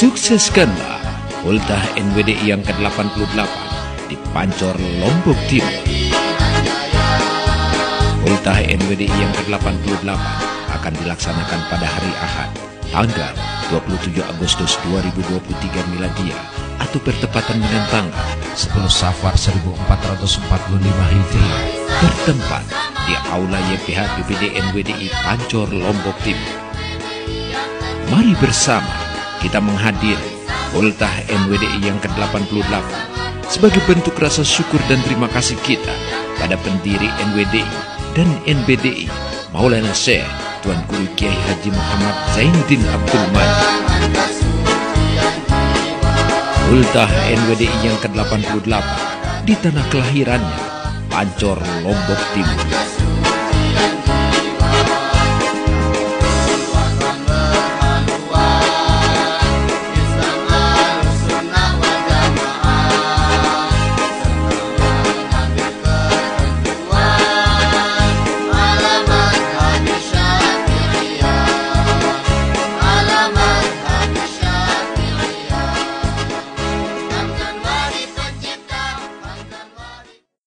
Sukseskanlah ultah NWDI yang ke-88 di Pancor, Lombok Timur. Ultah NWDI yang ke-88 akan dilaksanakan pada hari Ahad, tanggal 27 Agustus 2023 Miladia atau bertepatan dengan tanggal 10 Safar 1445 Hijriah, bertempat di Aula YPH BPD NWDI Pancor, Lombok Timur. Mari bersama kita menghadiri ultah NWDI yang ke-88 sebagai bentuk rasa syukur dan terima kasih kita pada pendiri NWDI dan NBDI Maulana Syekh Tuan Guru Kiai Haji Muhammad Zainuddin Abdul Majid. Ultah NWDI yang ke-88 di tanah kelahirannya, Pancor, Lombok Timur.